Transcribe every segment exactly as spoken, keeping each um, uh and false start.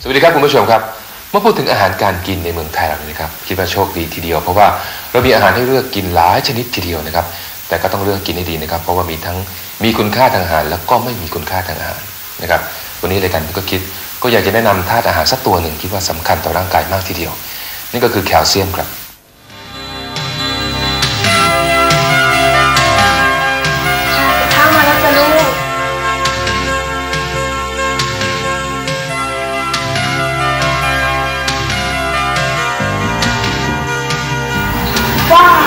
วัสดีครับคุณผู้ชมครับเมื่อพูดถึงอาหารการกินในเมืองไทยเราเนี่ยนะครับคิดว่าโชคดีทีเดียวเพราะว่าเรามีอาหารให้เลือกกินหลายชนิดทีเดียวนะครับแต่ก็ต้องเลือกกินให้ดีนะครับเพราะว่ามีทั้งมีคุณค่าทางอาหารแล้วก็ไม่มีคุณค่าทางอาหารนะครับวันนี้รายการก็คิดก็อยากจะแนะนำธาตุอาหารสักตัวหนึ่งคิดว่าสำคัญต่อร่างกายมากทีเดียวนี่ก็คือแคลเซียมครับข้าวมาแล้วจ้ะลูกว้าว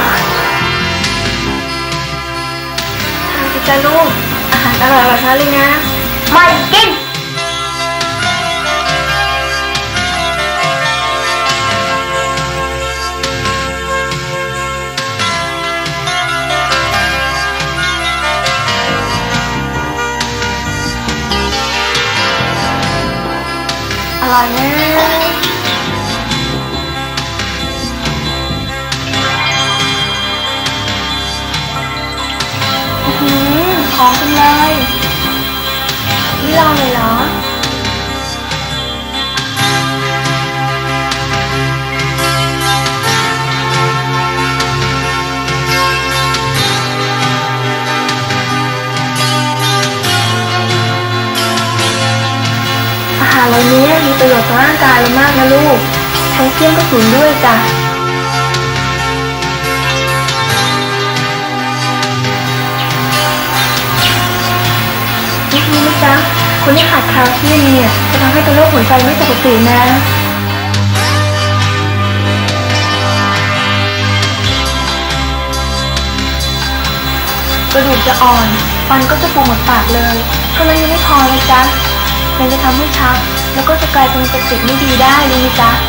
ทานสิจ้ะลูกอาหารอร่อยๆทั้งนั้นเลยนะไม่กินอร่อยนะอื้อหือหอมจังเลยนี่ลองเลยเหรออาหารเหล่านี้มีประโยชน์ต่อร่างกายเรามากนะลูกแคลเซียมก็สูงด้วยจ้ะนี่รู้ไหมจ๊ะคนที่ขาดแคลเซียมเนี่ยจะทำให้เป็นโรคหัวใจไม่ปกตินะกระดูกจะอ่อนฟันก็จะปูหมดปากเลยเท่านั้นยังไม่พอเลยจ๊ะมันจะทำให้ชักแล้วก็จะกลายเป็นสติไม่ดีได้เลยนะจ๊ะ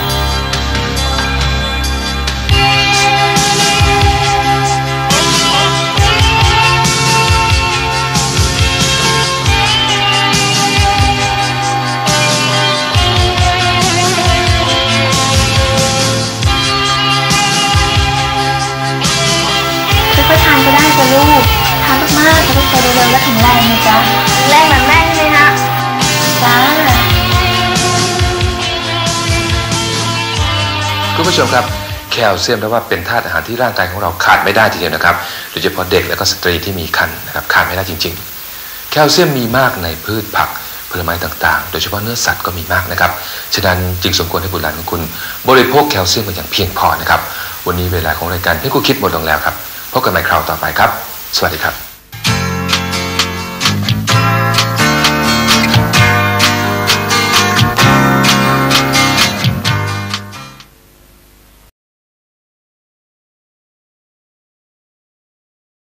ค่อยๆทานก็ได้จ้ะลูกทานมากๆจะได้โตเร็วๆและแข็งแรงนะจ๊ะแรงเหมือนแม่เลยนะจ้าคุณผู้ชมครับแคลเซียมแปลว่าเป็นธาตุอาหารที่ร่างกายของเราขาดไม่ได้ทีเดียวนะครับโดยเฉพาะเด็กและก็สตรีที่มีครรภ์นะครับขาดไม่ได้จริงๆแคลเซียมมีมากในพืชผักผลไม้ต่างๆโดยเฉพาะเนื้อสัตว์ก็มีมากนะครับฉะนั้นจึงสมควรให้บุตรหลานของคุณบริโภคแคลเซียมอย่างเพียงพอนะครับวันนี้เวลาของรายการเพื่อนคู่คิดหมดลงแล้วครับพบกันใหม่คราวต่อไปครับสวัสดีครับ